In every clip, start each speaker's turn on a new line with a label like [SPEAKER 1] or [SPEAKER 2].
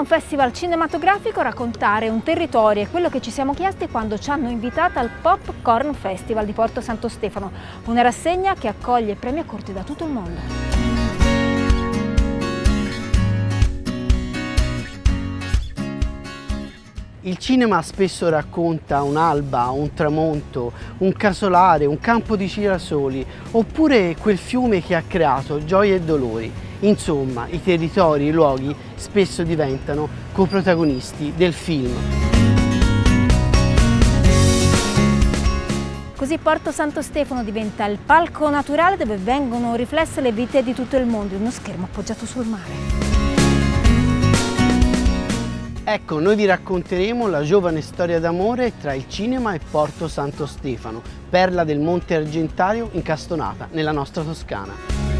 [SPEAKER 1] festival cinematografico, raccontare un territorio, è quello che ci siamo chiesti quando ci hanno invitata al Popcorn Festival di Porto Santo Stefano, una rassegna che accoglie premi accorti da tutto il mondo.
[SPEAKER 2] Il cinema spesso racconta un'alba, un tramonto, un casolare, un campo di girasoli, oppure quel fiume che ha creato gioie e dolori. Insomma, i territori, i luoghi spesso diventano coprotagonisti del film.
[SPEAKER 1] Così Porto Santo Stefano diventa il palco naturale dove vengono riflesse le vite di tutto il mondo, in uno schermo appoggiato sul mare.
[SPEAKER 2] Ecco, noi vi racconteremo la giovane storia d'amore tra il cinema e Porto Santo Stefano, perla del Monte Argentario incastonata nella nostra Toscana.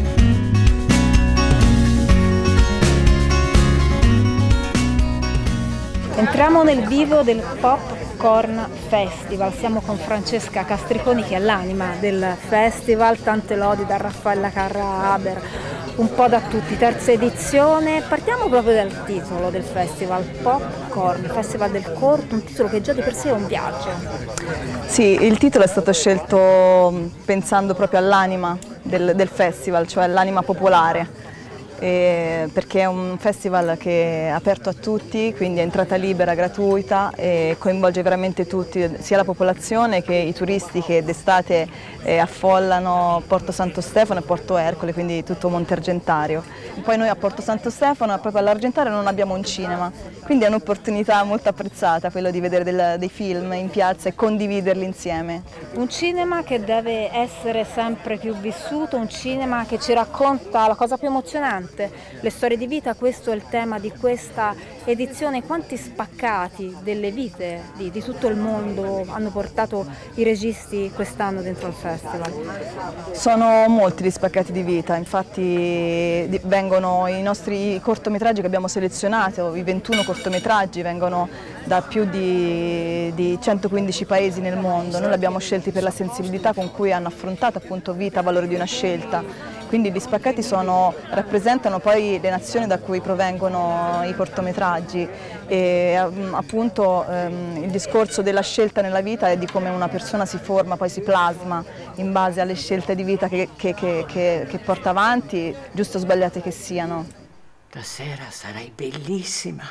[SPEAKER 1] Entriamo nel vivo del Popcorn Festival, siamo con Francesca Castriconi che è l'anima del festival, tante lodi da Raffaella Carrà Haber, un po' da tutti, terza edizione. Partiamo proprio dal titolo del festival, Popcorn, Festival del Corto, un titolo che già di per sé è un viaggio.
[SPEAKER 3] Sì, il titolo è stato scelto pensando proprio all'anima del festival, cioè all'anima popolare. Perché è un festival che è aperto a tutti, quindi è entrata libera, gratuita e coinvolge veramente tutti, sia la popolazione che i turisti che d'estate affollano Porto Santo Stefano e Porto Ercole, quindi tutto Monte Argentario. Poi noi a Porto Santo Stefano e proprio all'Argentario non abbiamo un cinema, quindi è un'opportunità molto apprezzata quello di vedere dei film in piazza e condividerli insieme.
[SPEAKER 1] Un cinema che deve essere sempre più vissuto, un cinema che ci racconta la cosa più emozionante, le storie di vita. Questo è il tema di questa edizione. Quanti spaccati delle vite di tutto il mondo hanno portato i registi quest'anno dentro al festival?
[SPEAKER 3] Sono molti gli spaccati di vita, infatti vengono i nostri cortometraggi che abbiamo selezionato, i 21 cortometraggi vengono da più di 115 paesi nel mondo. Noi li abbiamo scelti per la sensibilità con cui hanno affrontato appunto vita, valore di una scelta. Quindi gli spaccati rappresentano poi le nazioni da cui provengono i cortometraggi e appunto il discorso della scelta nella vita è di come una persona si forma, poi si plasma in base alle scelte di vita che porta avanti, giusto o sbagliate che siano.
[SPEAKER 4] Stasera sarai bellissima.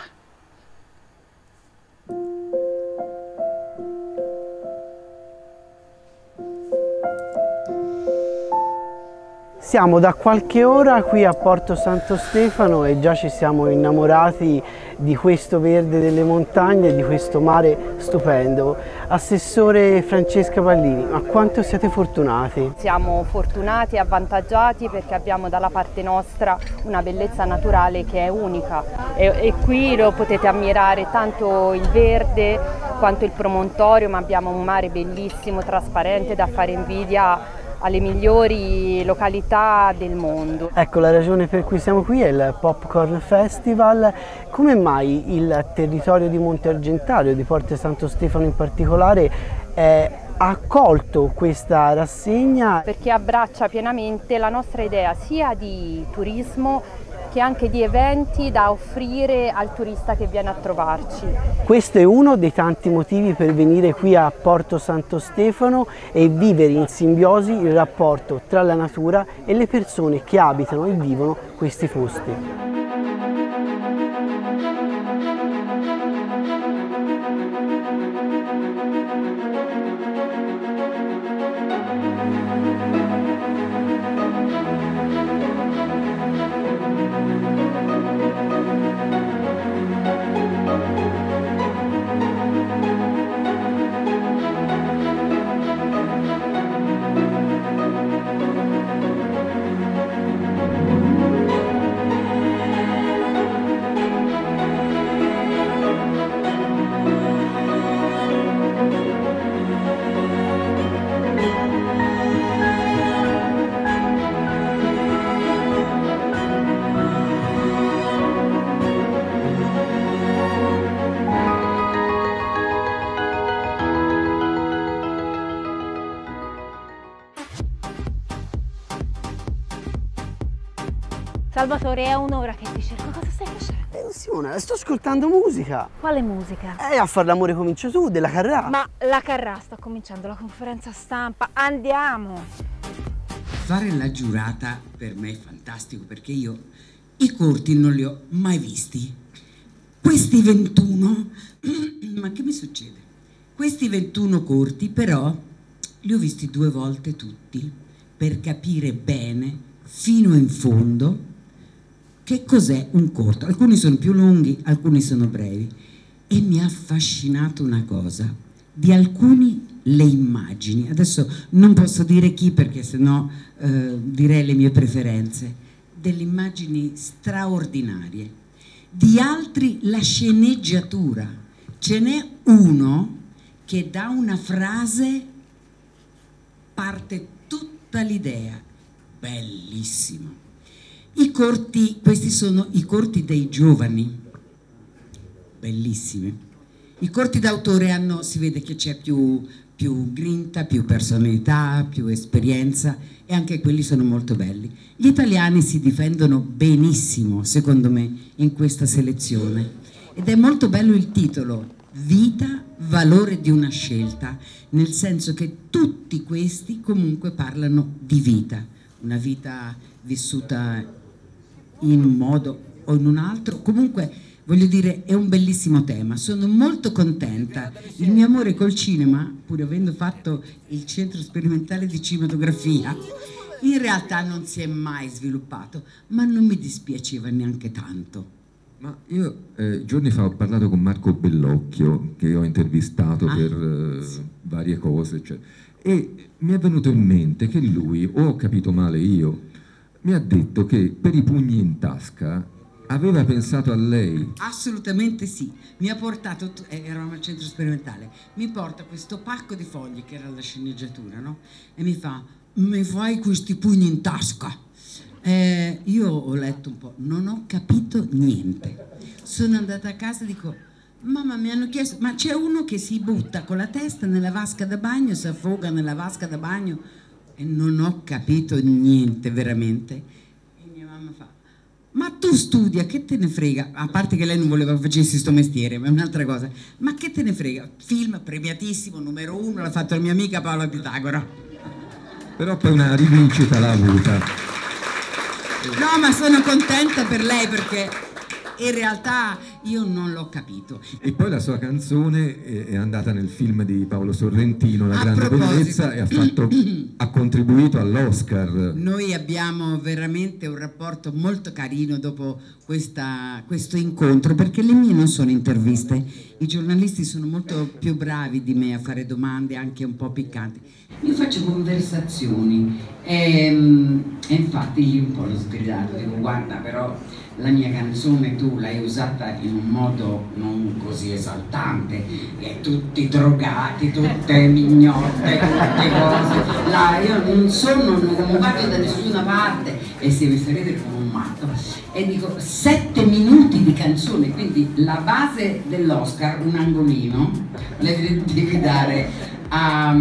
[SPEAKER 2] Siamo da qualche ora qui a Porto Santo Stefano e già ci siamo innamorati di questo verde delle montagne e di questo mare stupendo. Assessore Francesca Pallini, ma quanto siete fortunati?
[SPEAKER 5] Siamo fortunati e avvantaggiati perché abbiamo dalla parte nostra una bellezza naturale che è unica e qui lo potete ammirare tanto il verde quanto il promontorio, ma abbiamo un mare bellissimo, trasparente, da fare invidia alle migliori località del mondo.
[SPEAKER 2] Ecco, la ragione per cui siamo qui è il Popcorn Festival. Come mai il territorio di Monte Argentario, di Porto Santo Stefano in particolare, ha accolto questa rassegna?
[SPEAKER 5] Perché abbraccia pienamente la nostra idea sia di turismo che anche di eventi da offrire al turista che viene a trovarci.
[SPEAKER 2] Questo è uno dei tanti motivi per venire qui a Porto Santo Stefano e vivere in simbiosi il rapporto tra la natura e le persone che abitano e vivono questi posti.
[SPEAKER 1] Salvatore, è un'ora che ti cerco, cosa stai facendo?
[SPEAKER 2] Simona, sto ascoltando musica.
[SPEAKER 1] Quale musica?
[SPEAKER 2] A far l'amore comincia tu, della Carrà.
[SPEAKER 1] Ma la Carrà sta cominciando la conferenza stampa, andiamo!
[SPEAKER 4] Fare la giurata per me è fantastico, perché io i corti non li ho mai visti. Questi 21, ma che mi succede? Questi 21 corti però li ho visti 2 volte tutti, per capire bene, fino in fondo, che cos'è un corto. Alcuni sono più lunghi, alcuni sono brevi, e mi ha affascinato una cosa, di alcuni le immagini, adesso non posso dire chi perché sennò direi le mie preferenze, delle immagini straordinarie, di altri la sceneggiatura. Ce n'è uno che da una frase parte tutta l'idea, bellissimo. I corti, questi sono i corti dei giovani, bellissimi. I corti d'autore hanno, si vede che c'è più grinta, più personalità, più esperienza, e anche quelli sono molto belli. Gli italiani si difendono benissimo, secondo me, in questa selezione, ed è molto bello il titolo, Vita, valore di una scelta, nel senso che tutti questi comunque parlano di vita, una vita vissuta in un modo o in un altro. Comunque voglio dire, è un bellissimo tema, sono molto contenta. Il mio amore col cinema, pur avendo fatto il centro sperimentale di cinematografia, in realtà non si è mai sviluppato, ma non mi dispiaceva neanche tanto.
[SPEAKER 6] Ma io giorni fa ho parlato con Marco Bellocchio, che ho intervistato per varie cose, cioè, e mi è venuto in mente che lui, o ho capito male io, mi ha detto che per i pugni in tasca aveva pensato a lei.
[SPEAKER 4] Assolutamente sì, mi ha portato, eravamo al centro sperimentale, mi porta questo pacco di fogli che era la sceneggiatura, no? E mi fa, mi fai questi pugni in tasca? Io ho letto un po', non ho capito niente, sono andata a casa e dico, mamma, mi hanno chiesto, ma c'è uno che si butta con la testa nella vasca da bagno, si affoga nella vasca da bagno, e non ho capito niente veramente. E mia mamma fa, ma tu studia, che te ne frega? A parte che lei non voleva che facessi sto mestiere, ma è un'altra cosa. Ma che te ne frega? Film premiatissimo, numero 1, l'ha fatto la mia amica Paola Pitagora.
[SPEAKER 6] Però poi una rivincita l'ha avuta.
[SPEAKER 4] No, ma sono contenta per lei, perché in realtà io non l'ho capito.
[SPEAKER 6] E poi la sua canzone è andata nel film di Paolo Sorrentino, La grande bellezza, e ha contribuito all'Oscar.
[SPEAKER 4] Noi abbiamo veramente un rapporto molto carino dopo questo incontro, perché le mie non sono interviste, i giornalisti sono molto più bravi di me a fare domande anche un po' piccanti. Io faccio conversazioni e infatti gli un po' l'ho sgridato, dico, guarda, però la mia canzone tu l'hai usata in un modo non così esaltante, e tutti drogati, tutte mignotte, tutte cose. Là, io non vado da nessuna parte, e si mi ridere come un matto. E dico, 7 minuti di canzone, quindi la base dell'Oscar, un angolino, le devi dare a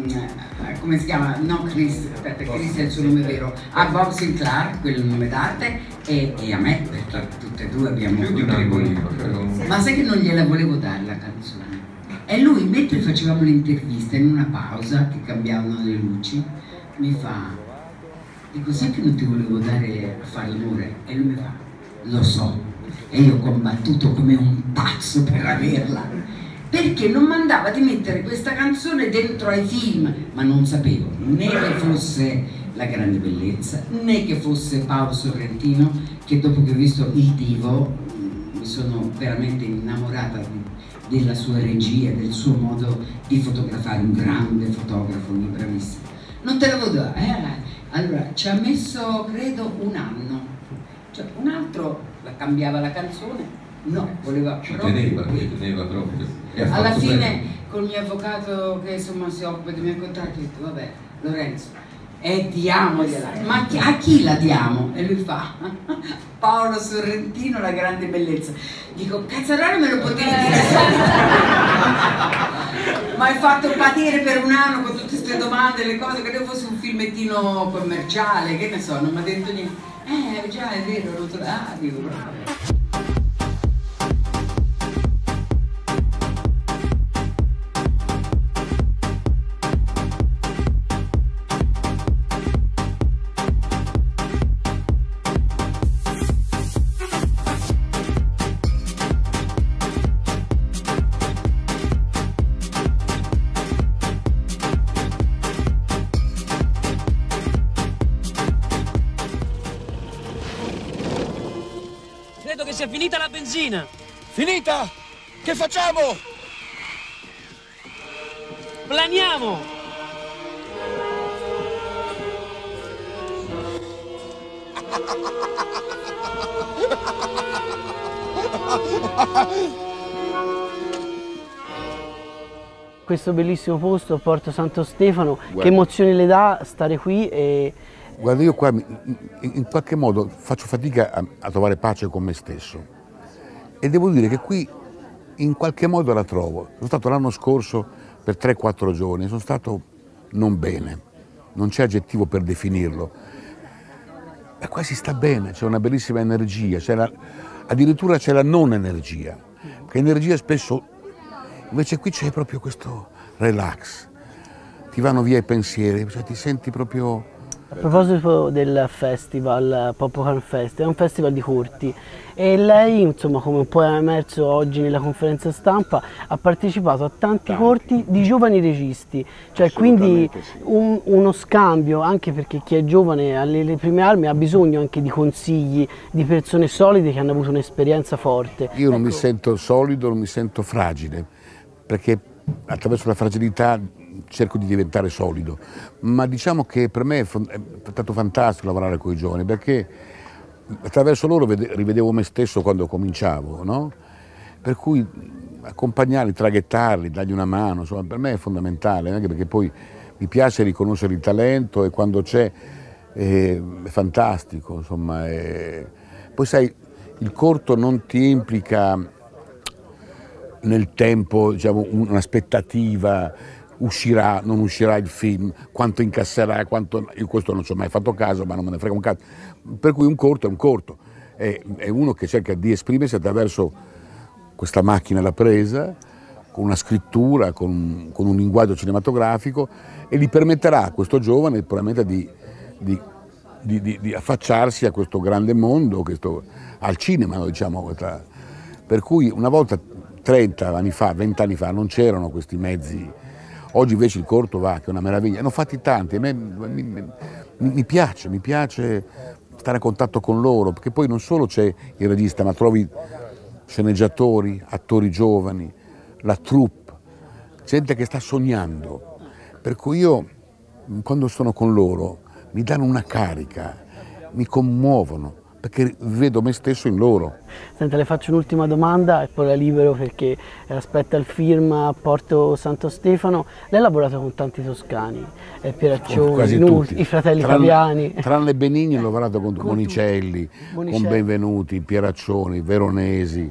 [SPEAKER 4] come si chiama? No, Chris, aspetta, Chris è il suo nome vero, a Bob Sinclair, quel nome d'arte, e a me, perché tutte e due abbiamo contribuito. Ma sai che non gliela volevo dare la canzone? E lui, mentre facevamo l'intervista, in una pausa che cambiavano le luci, mi fa, dico, sai che non ti volevo dare a fare l'amore? E lui mi fa, lo so, e io ho combattuto come un pazzo per averla, perché non mandava di mettere questa canzone dentro ai film, ma non sapevo né che fosse La grande bellezza, né che fosse Paolo Sorrentino, che dopo che ho visto Il Divo mi sono veramente innamorata della sua regia, del suo modo di fotografare, un grande fotografo, un bravissimo. Non te l'avevo dato, allora ci ha messo credo un anno, cioè un altro la cambiava la canzone. No, voleva proprio.
[SPEAKER 6] Teneva proprio.
[SPEAKER 4] Alla fine col mio avvocato che insomma si occupa dei miei contratti, ho detto vabbè Lorenzo, diamogliela, ma a chi la diamo? E lui fa Paolo Sorrentino, La grande bellezza. Dico, cazzarone, me lo potevi dire ma hai fatto patire per un anno con tutte queste domande, le cose, che fosse un filmettino commerciale, che ne so, non mi ha detto niente. Già è vero, dico.
[SPEAKER 7] è finita la benzina.
[SPEAKER 8] Finita? Che facciamo?
[SPEAKER 7] Planiamo.
[SPEAKER 2] Questo bellissimo posto, Porto Santo Stefano, guarda, che emozioni le dà stare qui?
[SPEAKER 9] Guarda, io qua in qualche modo faccio fatica a trovare pace con me stesso e devo dire che qui in qualche modo la trovo. Sono stato l'anno scorso per 3-4 giorni, sono stato non bene, non c'è aggettivo per definirlo. E qua si sta bene, c'è una bellissima energia, addirittura c'è la non energia, perché energia spesso, invece qui c'è proprio questo relax, ti vanno via i pensieri, cioè ti senti proprio...
[SPEAKER 2] A proposito del festival, Popcorn Fest, è un festival di corti e lei, insomma, come un po' è emerso oggi nella conferenza stampa, ha partecipato a tanti corti di giovani registi, cioè quindi sì, uno scambio, anche perché chi è giovane alle prime armi ha bisogno anche di consigli, di persone solide che hanno avuto un'esperienza forte.
[SPEAKER 9] Io non mi sento solido, non mi sento fragile, perché attraverso la fragilità cerco di diventare solido, ma diciamo che per me è stato fantastico lavorare con i giovani, perché attraverso loro rivedevo me stesso quando cominciavo, no? Per cui accompagnarli, traghettarli, dargli una mano, insomma, per me è fondamentale, anche perché poi mi piace riconoscere il talento e quando c'è è fantastico, insomma. Poi sai, il corto non ti implica nel tempo, diciamo, un'aspettativa, uscirà, non uscirà il film, quanto incasserà, quanto... Io questo non ci ho mai fatto caso, ma non me ne frega un cazzo. Per cui un corto è un corto, è uno che cerca di esprimersi attraverso questa macchina alla presa, con una scrittura, con un linguaggio cinematografico, e gli permetterà a questo giovane probabilmente di affacciarsi a questo grande mondo, al cinema, diciamo. Per cui una volta, 30 anni fa, 20 anni fa, non c'erano questi mezzi. Oggi invece il corto va, che è una meraviglia. Ne ho fatti tanti, a me mi piace stare a contatto con loro, perché poi non solo c'è il regista, ma trovi sceneggiatori, attori giovani, la troupe, gente che sta sognando. Per cui io, quando sono con loro, mi danno una carica, mi commuovono, perché vedo me stesso in loro.
[SPEAKER 2] Senta, le faccio un'ultima domanda e poi la libero perché aspetta il film a Porto Santo Stefano. Lei ha lavorato con tanti toscani, Pieraccioni, Nuti, i fratelli Fabiani.
[SPEAKER 9] Tranne Benigni ho lavorato con Monicelli, con Benvenuti, Pieraccioni, Veronesi,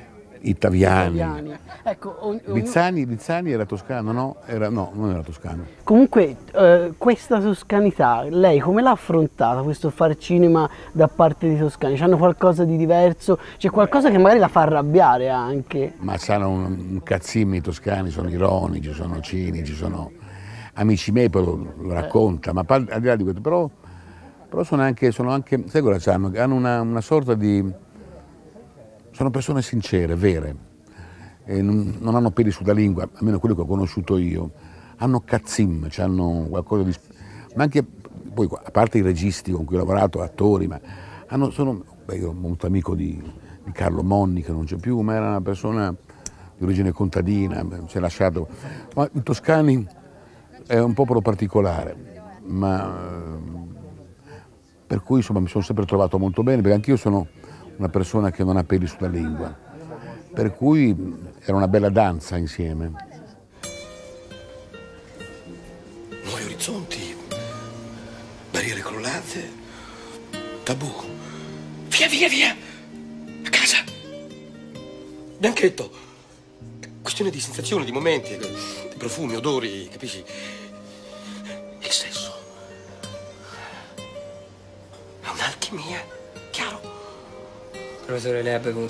[SPEAKER 9] Taviani.
[SPEAKER 2] Ecco,
[SPEAKER 9] Lizzani era toscano, no? No, non era toscano.
[SPEAKER 2] Comunque questa toscanità, lei come l'ha affrontata, questo far cinema da parte dei toscani? C'hanno qualcosa di diverso? C'è qualcosa che magari la fa arrabbiare anche?
[SPEAKER 9] Ma sanno un cazzimmi i toscani, sono ironici, sono cinici, sono amici miei, poi lo racconta, ma al di là di questo, però sono anche, sai cosa c'hanno? Hanno una sorta di... Sono persone sincere, vere, non hanno peli sulla lingua, almeno quelli che ho conosciuto io. Hanno cazzim, hanno qualcosa di... Ma anche, poi, a parte i registi con cui ho lavorato, attori, ma io ero molto amico di Carlo Monni, che non c'è più, ma era una persona di origine contadina, si è lasciato... Ma i toscani è un popolo particolare, ma per cui insomma mi sono sempre trovato molto bene, perché anch'io sono una persona che non ha peli sulla lingua, per cui era una bella danza insieme.
[SPEAKER 8] Nuovi orizzonti, barriere crollate, tabù. Via, via, via! A casa! Bianchetto! Questione di sensazioni, di momenti, di profumi, odori, capisci? Il sesso. È un'alchimia, chiaro?
[SPEAKER 7] Professore, lei ha bevuto,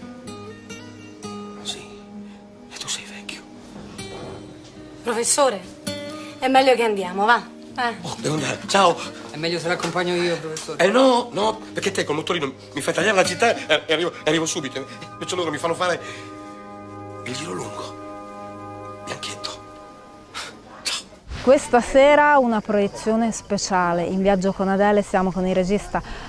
[SPEAKER 8] Sì, e tu sei vecchio.
[SPEAKER 10] Professore, è meglio che andiamo, va.
[SPEAKER 8] Oh, devo andare, ciao!
[SPEAKER 7] È meglio se l'accompagno io, professore.
[SPEAKER 8] No, perché te col motorino mi fai tagliare la città e arrivo subito. Invece loro mi fanno fare il giro lungo. Bianchetto. Ciao.
[SPEAKER 1] Questa sera una proiezione speciale. In viaggio con Adele siamo con il regista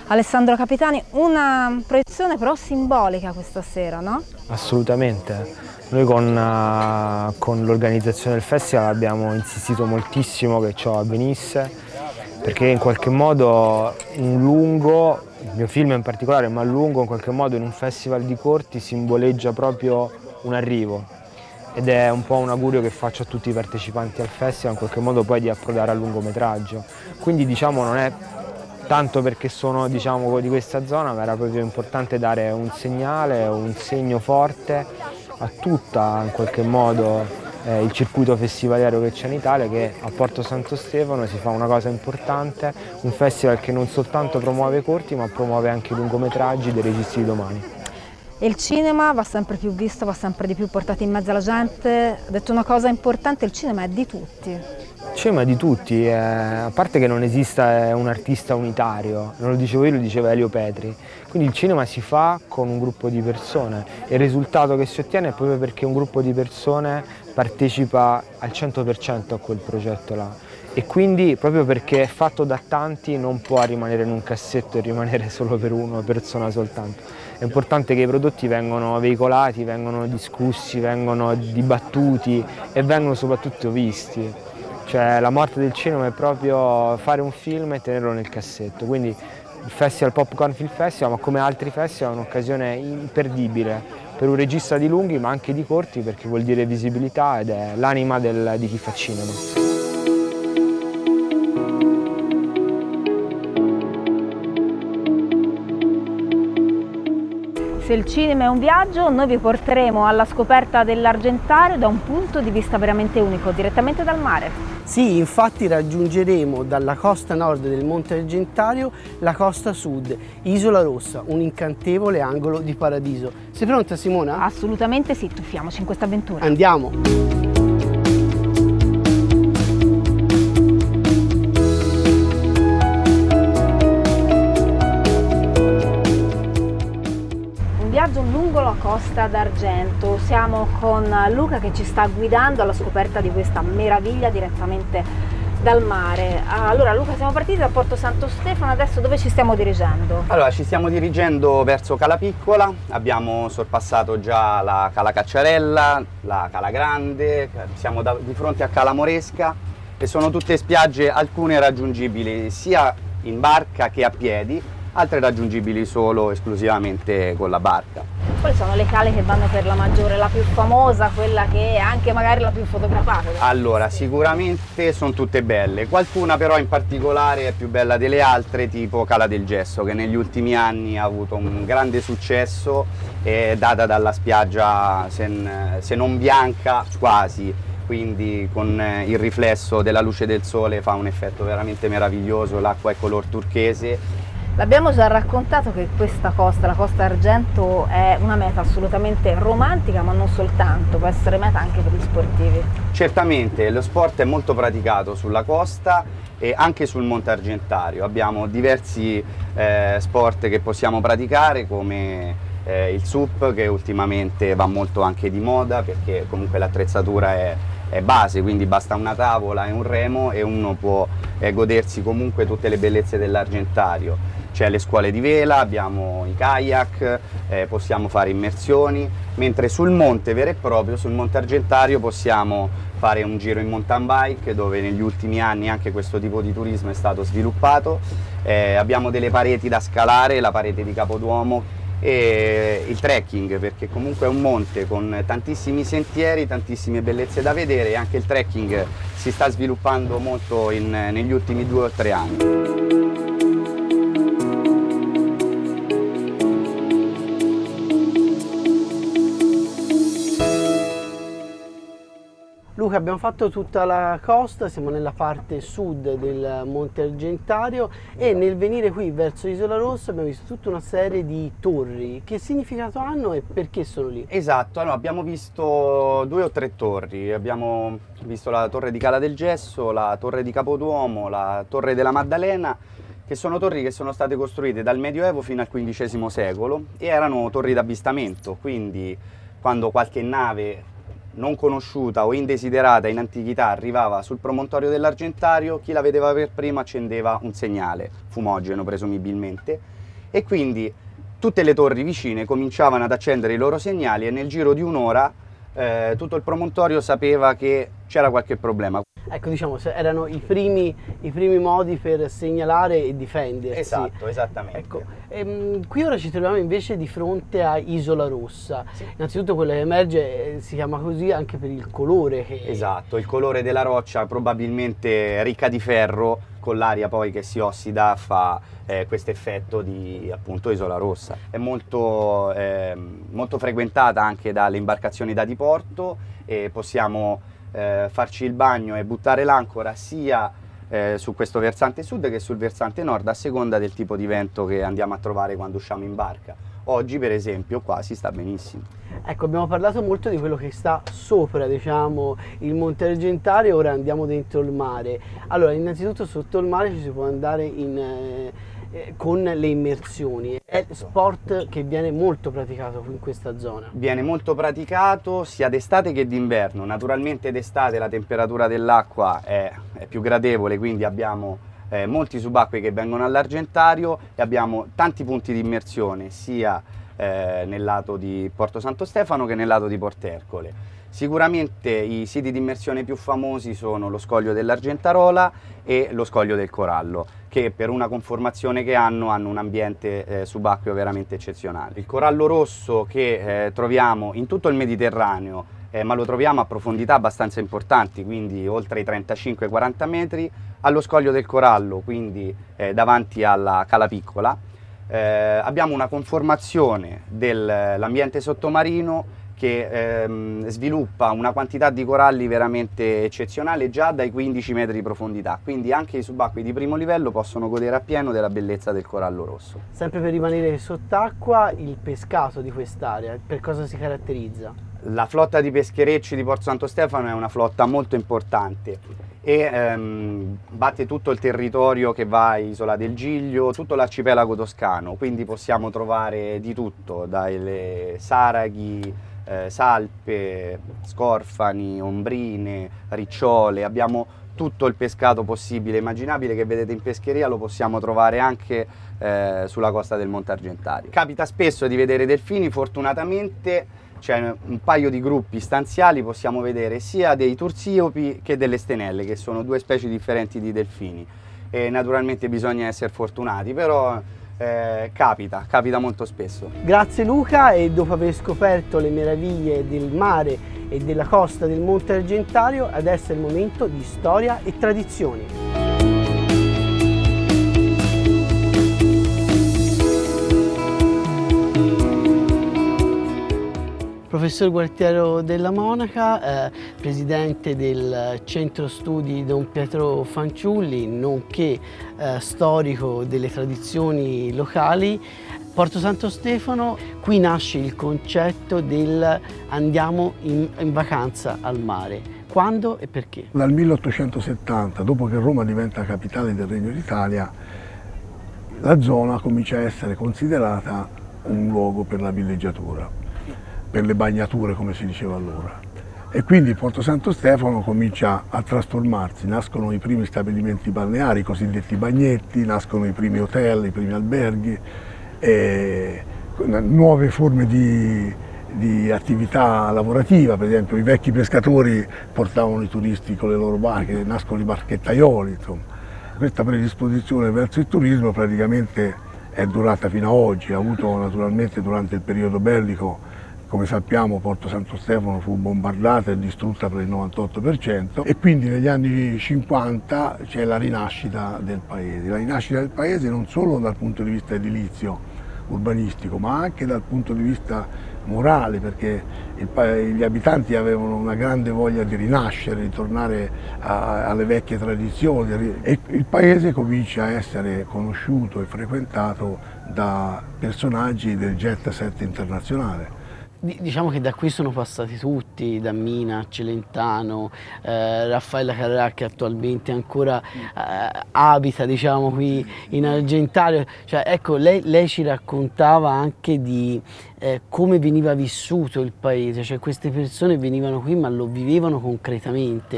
[SPEAKER 1] Alessandro Capitani, una proiezione però simbolica questa sera, no?
[SPEAKER 11] Assolutamente. Noi con l'organizzazione del festival abbiamo insistito moltissimo che ciò avvenisse, perché in qualche modo un lungo, il mio film in particolare, ma lungo in qualche modo in un festival di corti simboleggia proprio un arrivo, ed è un po' un augurio che faccio a tutti i partecipanti al festival, in qualche modo poi di approdare al lungometraggio. Quindi diciamo non è tanto perché sono diciamo di questa zona, ma era proprio importante dare un segnale, un segno forte a tutta in qualche modo il circuito festivaliero che c'è in Italia, che a Porto Santo Stefano si fa una cosa importante, un festival che non soltanto promuove i corti ma promuove anche i lungometraggi dei registi di domani.
[SPEAKER 1] E il cinema va sempre più visto, va sempre di più portato in mezzo alla gente. Ha detto una cosa importante, il cinema è di tutti.
[SPEAKER 11] Il cinema è di tutti, a parte che non esiste un artista unitario, non lo dicevo io, lo diceva Elio Petri. Quindi il cinema si fa con un gruppo di persone e il risultato che si ottiene è proprio perché un gruppo di persone partecipa al 100% a quel progetto là. E quindi proprio perché è fatto da tanti non può rimanere in un cassetto e rimanere solo per una persona soltanto. È importante che i prodotti vengano veicolati, vengono discussi, vengono dibattuti e vengono soprattutto visti. Cioè la morte del cinema è proprio fare un film e tenerlo nel cassetto. Quindi il Festival Popcorn Film Festival, ma come altri festival, è un'occasione imperdibile per un regista di lunghi ma anche di corti, perché vuol dire visibilità ed è l'anima di chi fa cinema.
[SPEAKER 1] Se il cinema è un viaggio, noi vi porteremo alla scoperta dell'Argentario da un punto di vista veramente unico, direttamente dal mare.
[SPEAKER 2] Sì, infatti raggiungeremo dalla costa nord del Monte Argentario la costa sud, Isola Rossa, un incantevole angolo di paradiso. Sei pronta, Simona?
[SPEAKER 1] Assolutamente sì, tuffiamoci in questa avventura.
[SPEAKER 2] Andiamo!
[SPEAKER 1] Lungo la Costa d'Argento, siamo con Luca che ci sta guidando alla scoperta di questa meraviglia direttamente dal mare. Allora Luca, siamo partiti da Porto Santo Stefano, adesso dove ci stiamo dirigendo?
[SPEAKER 12] Allora, ci stiamo dirigendo verso Cala Piccola, abbiamo sorpassato già la Cala Cacciarella, la Cala Grande, siamo di fronte a Cala Moresca e sono tutte spiagge, alcune raggiungibili sia in barca che a piedi, altre raggiungibili solo esclusivamente con la barca.
[SPEAKER 1] Quali sono le cale che vanno per la maggiore, la più famosa, quella che è anche magari la più fotografata?
[SPEAKER 12] Allora, sicuramente sono tutte belle, qualcuna però in particolare è più bella delle altre, tipo Cala del Gesso, che negli ultimi anni ha avuto un grande successo, data dalla spiaggia se non bianca quasi, quindi con il riflesso della luce del sole fa un effetto veramente meraviglioso, l'acqua è color turchese.
[SPEAKER 1] L'abbiamo già raccontato che questa costa, la Costa Argento, è una meta assolutamente romantica, ma non soltanto, può essere meta anche per gli sportivi.
[SPEAKER 12] Certamente, lo sport è molto praticato sulla costa e anche sul Monte Argentario. Abbiamo diversi sport che possiamo praticare, come il SUP, che ultimamente va molto anche di moda, perché comunque l'attrezzatura è base, quindi basta una tavola e un remo e uno può godersi comunque tutte le bellezze dell'Argentario. C'è le scuole di vela, abbiamo i kayak, possiamo fare immersioni, mentre sul monte vero e proprio, sul Monte Argentario, possiamo fare un giro in mountain bike, dove negli ultimi anni anche questo tipo di turismo è stato sviluppato. Abbiamo delle pareti da scalare, la parete di Capoduomo, e il trekking, perché comunque è un monte con tantissimi sentieri, tantissime bellezze da vedere, e anche il trekking si sta sviluppando molto negli ultimi 2 o 3 anni.
[SPEAKER 2] Luca, abbiamo fatto tutta la costa, siamo nella parte sud del Monte Argentario e nel venire qui verso Isola Rossa abbiamo visto tutta una serie di torri. Che significato hanno e perché sono lì?
[SPEAKER 12] Esatto, allora, abbiamo visto 2 o 3 torri, abbiamo visto la torre di Cala del Gesso, la torre di Capoduomo, la torre della Maddalena, che sono torri che sono state costruite dal Medioevo fino al XV secolo e erano torri d'avvistamento, quindi quando qualche nave non conosciuta o indesiderata in antichità arrivava sul promontorio dell'Argentario, chi la vedeva per primo accendeva un segnale, fumogeno presumibilmente, e quindi tutte le torri vicine cominciavano ad accendere i loro segnali e nel giro di un'ora tutto il promontorio sapeva che c'era qualche problema.
[SPEAKER 2] Ecco, diciamo, erano i primi modi per segnalare e difendersi.
[SPEAKER 12] Esatto, esattamente.
[SPEAKER 2] Ecco, qui ora ci troviamo invece di fronte a Isola Rossa. Sì. Innanzitutto quello che emerge si chiama così anche per il colore.
[SPEAKER 12] Esatto, il colore della roccia, probabilmente ricca di ferro, con l'aria poi che si ossida fa questo effetto di appunto Isola Rossa. È molto frequentata anche dalle imbarcazioni da diporto e possiamo farci il bagno e buttare l'ancora sia su questo versante sud che sul versante nord, a seconda del tipo di vento che andiamo a trovare quando usciamo in barca. Oggi per esempio qua si sta benissimo.
[SPEAKER 2] Ecco, abbiamo parlato molto di quello che sta sopra, diciamo, il Monte Argentario, ora andiamo dentro il mare. Allora, innanzitutto sotto il mare ci si può andare con le immersioni. È sport che viene molto praticato in questa zona.
[SPEAKER 12] Viene molto praticato sia d'estate che d'inverno. Naturalmente d'estate la temperatura dell'acqua è più gradevole, quindi abbiamo molti subacquei che vengono all'Argentario e abbiamo tanti punti di immersione sia nel lato di Porto Santo Stefano che nel lato di Portercole. Sicuramente i siti di immersione più famosi sono lo Scoglio dell'Argentarola e lo Scoglio del Corallo, che per una conformazione che hanno un ambiente subacqueo veramente eccezionale. Il corallo rosso che troviamo in tutto il Mediterraneo, ma lo troviamo a profondità abbastanza importanti, quindi oltre i 35-40 metri, allo Scoglio del Corallo, quindi davanti alla Cala Piccola. Abbiamo una conformazione dell'ambiente sottomarino che sviluppa una quantità di coralli veramente eccezionale già dai 15 metri di profondità, quindi anche i subacquei di primo livello possono godere appieno della bellezza del corallo rosso.
[SPEAKER 2] Sempre per rimanere sott'acqua, il pescato di quest'area, per cosa si caratterizza?
[SPEAKER 12] La flotta di pescherecci di Porto Santo Stefano è una flotta molto importante e batte tutto il territorio che va a Isola del Giglio, tutto l'arcipelago toscano, quindi possiamo trovare di tutto, dalle saraghi, salpe, scorfani, ombrine, ricciole. Abbiamo tutto il pescato possibile e immaginabile che vedete in pescheria, lo possiamo trovare anche sulla costa del Monte Argentario. Capita spesso di vedere delfini, fortunatamente c'è un paio di gruppi stanziali, possiamo vedere sia dei tursiopi che delle stenelle, che sono due specie differenti di delfini, e naturalmente bisogna essere fortunati, però capita molto spesso.
[SPEAKER 2] Grazie Luca, e dopo aver scoperto le meraviglie del mare e della costa del Monte Argentario, adesso è il momento di storia e tradizioni. Professor Gualtiero della Monaca, presidente del Centro Studi Don Pietro Fanciulli, nonché storico delle tradizioni locali. Porto Santo Stefano, qui nasce il concetto del andiamo in vacanza al mare. Quando e perché?
[SPEAKER 13] Dal 1870, dopo che Roma diventa capitale del Regno d'Italia, la zona comincia a essere considerata un luogo per la villeggiatura, per le bagnature come si diceva allora, e quindi Porto Santo Stefano comincia a trasformarsi, nascono i primi stabilimenti balneari, i cosiddetti bagnetti, nascono i primi hotel, i primi alberghi, nuove forme di attività lavorativa, per esempio i vecchi pescatori portavano i turisti con le loro barche, nascono i barchettaioli, insomma. Questa predisposizione verso il turismo praticamente è durata fino ad oggi, ha avuto naturalmente durante il periodo bellico. Come sappiamo Porto Santo Stefano fu bombardata e distrutta per il 98% e quindi negli anni 50 c'è la rinascita del paese. La rinascita del paese non solo dal punto di vista edilizio, urbanistico, ma anche dal punto di vista morale, perché gli abitanti avevano una grande voglia di rinascere, di tornare alle vecchie tradizioni e il paese comincia a essere conosciuto e frequentato da personaggi del jet set internazionale.
[SPEAKER 2] Diciamo che da qui sono passati tutti, da Mina, Celentano, Raffaella Carrà, che attualmente ancora abita, diciamo, qui in Argentario. Cioè, ecco, lei ci raccontava anche di come veniva vissuto il paese, cioè queste persone venivano qui ma lo vivevano concretamente.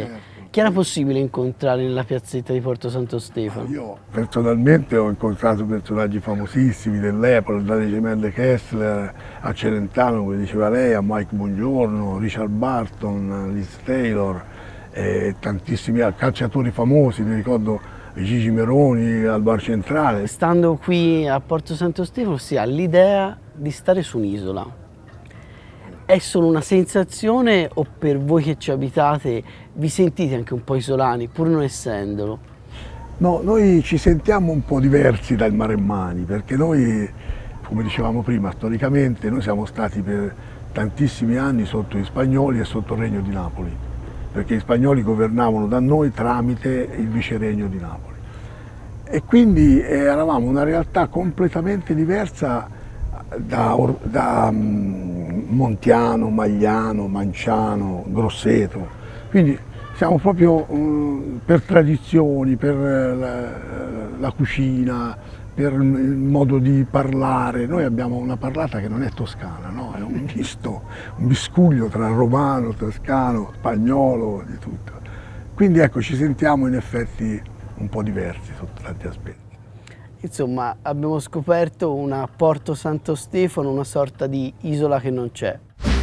[SPEAKER 2] Chi era possibile incontrare nella piazzetta di Porto Santo Stefano?
[SPEAKER 13] Io personalmente ho incontrato personaggi famosissimi dell'epoca, dalle gemelle Kessler a Celentano, come diceva lei, a Mike Bongiorno, Richard Barton, Liz Taylor, tantissimi calciatori famosi, mi ricordo Gigi Meroni al Bar Centrale.
[SPEAKER 2] Stando qui a Porto Santo Stefano si ha l'idea di stare su un'isola. È solo una sensazione o per voi che ci abitate vi sentite anche un po' isolani, pur non essendolo?
[SPEAKER 13] No, noi ci sentiamo un po' diversi dal Maremmani, perché noi, come dicevamo prima, storicamente noi siamo stati per tantissimi anni sotto gli spagnoli e sotto il Regno di Napoli, perché gli spagnoli governavano da noi tramite il viceregno di Napoli. E quindi eravamo una realtà completamente diversa da Montiano, Magliano, Manciano, Grosseto, quindi siamo proprio per tradizioni, per la cucina, per il modo di parlare. Noi abbiamo una parlata che non è toscana, no? È un misto, un miscuglio tra romano, toscano, spagnolo, di tutto. Quindi ecco, ci sentiamo in effetti un po' diversi sotto tanti aspetti.
[SPEAKER 2] Insomma, abbiamo scoperto una Porto Santo Stefano, una sorta di isola che non c'è.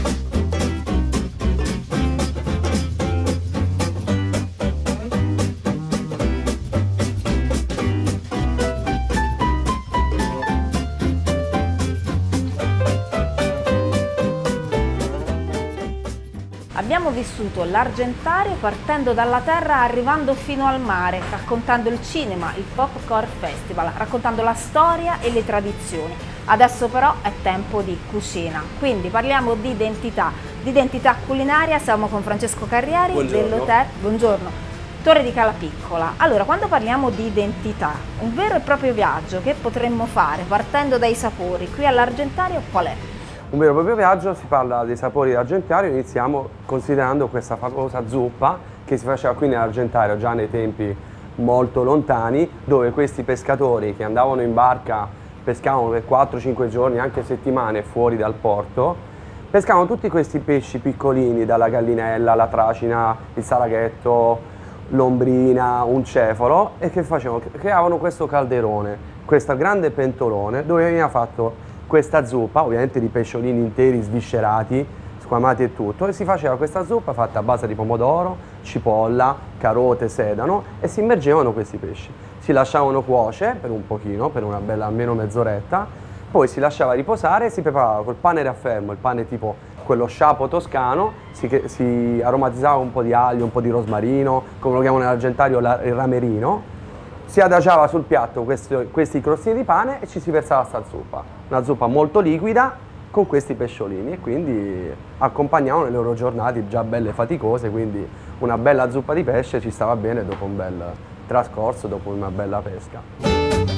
[SPEAKER 1] Abbiamo vissuto l'Argentario partendo dalla terra, arrivando fino al mare, raccontando il cinema, il Popcorn Festival, raccontando la storia e le tradizioni. Adesso però è tempo di cucina, quindi parliamo di identità culinaria. Siamo con Francesco Carrieri dell'hotel, buongiorno, Torre di Calapiccola. Allora, quando parliamo di identità, un vero e proprio viaggio che potremmo fare partendo dai sapori qui all'Argentario qual è?
[SPEAKER 14] Un vero e proprio viaggio, si parla dei sapori dell'Argentario, iniziamo considerando questa famosa zuppa che si faceva qui nell'Argentario già nei tempi molto lontani, dove questi pescatori che andavano in barca, pescavano per 4-5 giorni, anche settimane fuori dal porto, pescavano tutti questi pesci piccolini, dalla gallinella, la tracina, il saraghetto, l'ombrina, un cefalo, e che facevano? Creavano questo calderone, questo grande pentolone dove veniva fatto questa zuppa, ovviamente di pesciolini interi sviscerati, squamati e tutto, e si faceva questa zuppa fatta a base di pomodoro, cipolla, carote, sedano, e si immergevano questi pesci. Si lasciavano cuocere per un pochino, per una bella almeno mezz'oretta, poi si lasciava riposare e si preparava col pane raffermo, il pane tipo quello sciapo toscano, si aromatizzava un po' di aglio, un po' di rosmarino, come lo chiamano nell'Argentario il ramerino. Si adagiava sul piatto questi crostini di pane e ci si versava sta zuppa. Una zuppa molto liquida con questi pesciolini, e quindi accompagnavano le loro giornate già belle faticose, quindi una bella zuppa di pesce ci stava bene dopo un bel trascorso, dopo una bella pesca.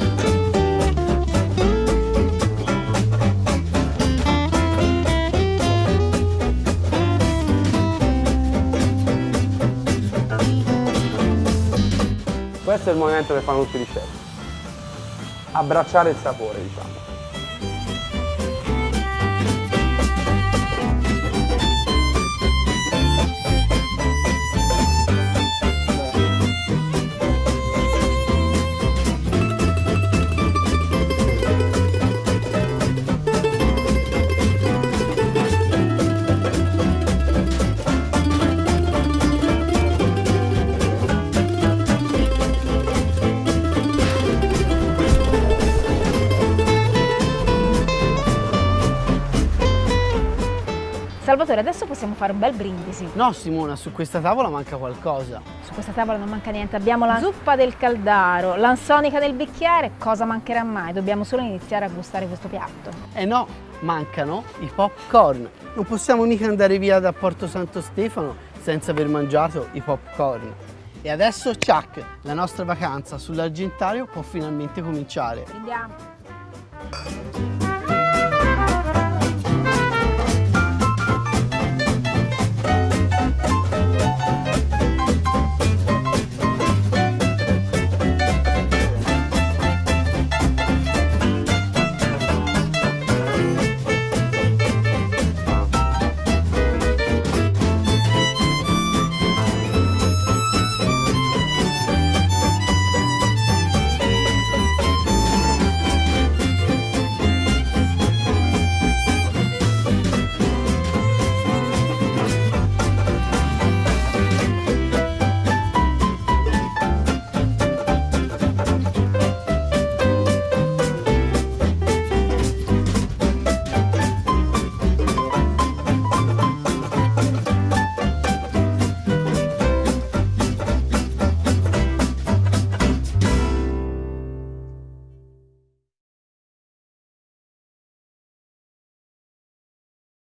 [SPEAKER 14] Questo è il movimento che fanno tutti gli chef, abbracciare il sapore, diciamo.
[SPEAKER 1] Salvatore, adesso possiamo fare un bel brindisi.
[SPEAKER 2] No Simona, su questa tavola manca qualcosa.
[SPEAKER 1] Su questa tavola non manca niente, abbiamo la zuppa del caldaro, l'ansonica del bicchiere, cosa mancherà mai? Dobbiamo solo iniziare a gustare questo piatto.
[SPEAKER 2] Eh no, mancano i popcorn. Non possiamo mica andare via da Porto Santo Stefano senza aver mangiato i popcorn. E adesso, ciac, la nostra vacanza sull'Argentario può finalmente cominciare.
[SPEAKER 1] Andiamo.